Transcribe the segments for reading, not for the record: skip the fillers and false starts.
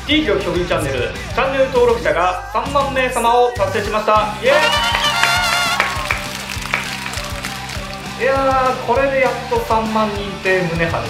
T ひろき飛びチャンネル登録者が3万名様を達成しました。イエーイ。いやー、これでやっと3万人って胸張れる。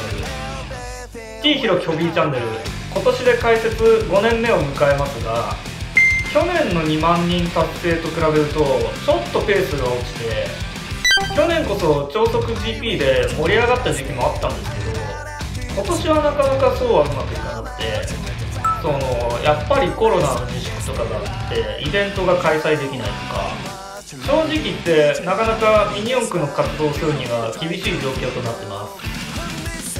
T ひろきホビーチャンネル、今年で開設5年目を迎えますが、去年の2万人達成と比べるとちょっとペースが落ちて、去年こそ超速 GP で盛り上がった時期もあったんですけど、今年はなかなかそうはうまくいかなくて、やっぱりコロナの自粛とかがあってイベントが開催できないとか、正直言ってなかなかミニ四駆の活動するには厳しい状況となってます。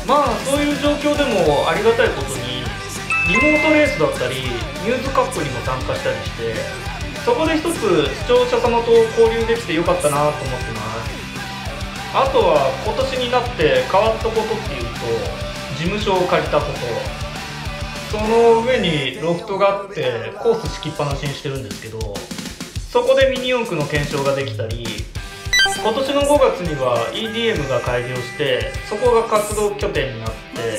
まあそういう状況でもありがたいことにリモートレースだったりニュースカップにも参加したりして、そこで一つ視聴者様と交流できてよかったなと思ってます。あとは今年になって変わったことっていうと、事務所を借りたこと、その上にロフトがあってコース敷きっぱなしにしてるんですけど、そこでミニ四駆の検証ができたり、今年の5月には EDM が開業してそこが活動拠点になって、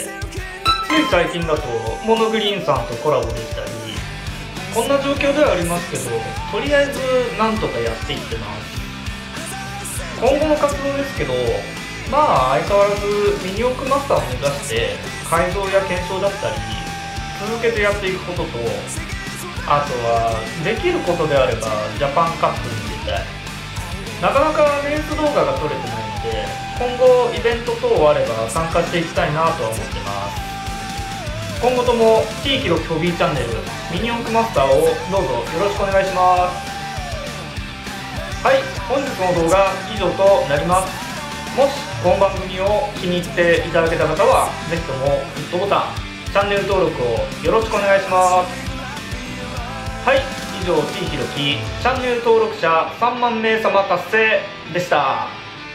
つい最近だとモノグリーンさんとコラボできたり、こんな状況ではありますけど、とりあえずなんとかやっていってます。今後の活動ですけど、まあ相変わらずミニ四駆マスターを目指して改造や検証だったり続けてやっていくことと、あとはできることであればジャパンカップに出たい。なかなかレース動画が撮れてないので、今後イベント等あれば参加していきたいなとは思ってます。今後とも T ひろきホビーチャンネルミニ四駆マスターをどうぞよろしくお願いします。はい、本日の動画以上となります。もしこの番組を気に入っていただけた方はぜひともグッドボタン、チャンネル登録をよろしくお願いします。はい、以上 T ひろきチャンネル登録者3万名様達成でした。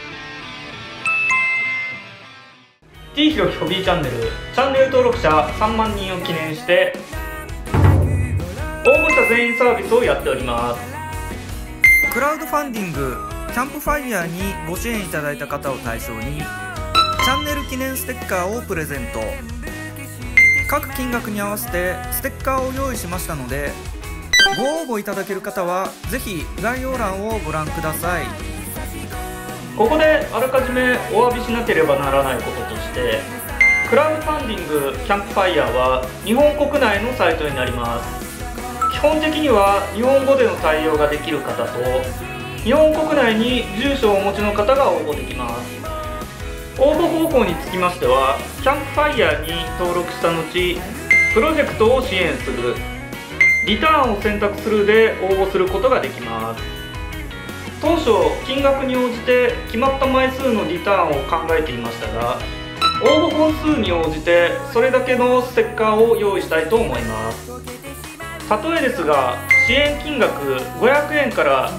T ひろきホビーチャンネル登録者3万人を記念して応募者全員サービスをやっております。 クラウドファンディングキャンプファイヤーにご支援いただいた方を対象にチャンネル記念ステッカーをプレゼント。各金額に合わせてステッカーを用意しましたので、ご応募いただける方はぜひ概要欄をご覧ください。 ここであらかじめお詫びしなければならないこととして、クラウドファンディングキャンプファイヤーは日本国内のサイトになります。基本的には日本語での対応ができる方と、日本国内に住所をお持ちの方が応募できます。応募方法につきましては、キャンプファイヤーに登録した後、プロジェクトを支援する、リターンを選択するで応募することができます。当初金額に応じて決まった枚数のリターンを考えていましたが、応募本数に応じてそれだけのステッカーを用意したいと思います。例えですが、支援金額500円から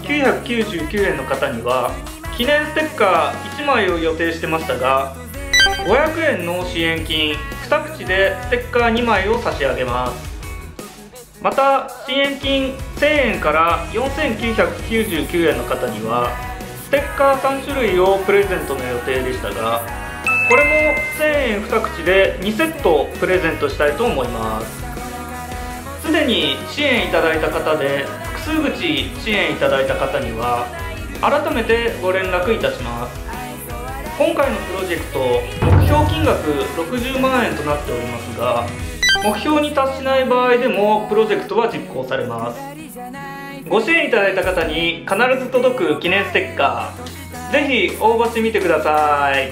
999円の方には記念ステッカー1枚を予定してましたが、500円の支援金2口でステッカー2枚を差し上げます。また支援金1000円から4999円の方にはステッカー3種類をプレゼントの予定でしたが、これも1000円2口で2セットプレゼントしたいと思います。すでに支援いただいた方で複数口支援いただいた方には改めてご連絡いたします。今回のプロジェクト目標金額60万円となっておりますが、目標に達しない場合でもプロジェクトは実行されます。ご支援いただいた方に必ず届く記念ステッカー、ぜひ応募してみてください。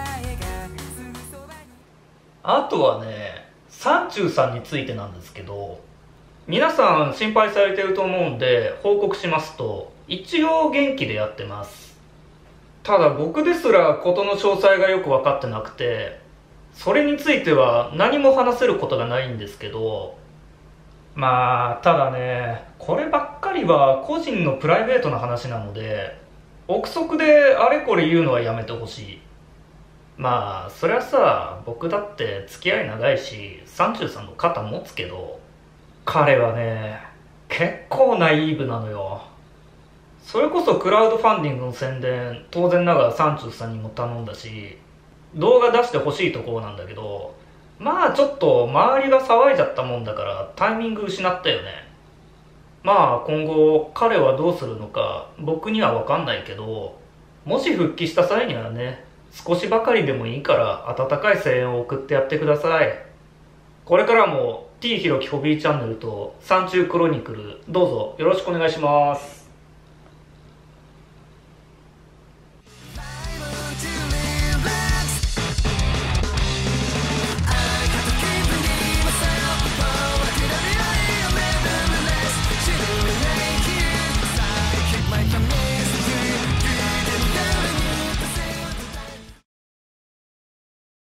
あとはね、サンチューさんについてなんですけど、皆さん心配されてると思うんで報告しますと、一応元気でやってます。ただ僕ですら事の詳細がよく分かってなくて、それについては何も話せることがないんですけど、まあただね、こればっかりは個人のプライベートな話なので、憶測であれこれ言うのはやめてほしい。まあそりゃさ、僕だって付き合い長いしサンチューさんの肩持つけど、彼はね結構ナイーブなのよ。それこそクラウドファンディングの宣伝、当然ながらサンチューさんにも頼んだし、動画出してほしいところなんだけど、 まあちょっと周りが騒いじゃったもんだからタイミング失ったよね。まあ今後彼はどうするのか僕には分かんないけど、もし復帰した際にはね、少しばかりでもいいから温かい声援を送ってやってください。これからも T ひろきホビーチャンネルと山中クロニクルどうぞよろしくお願いします。